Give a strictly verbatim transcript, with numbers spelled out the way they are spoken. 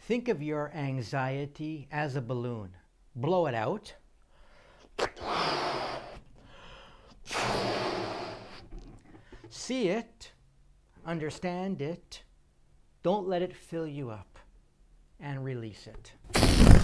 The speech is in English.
Think of your anxiety as a balloon. Blow it out. See it, understand it, don't let it fill you up, and release it.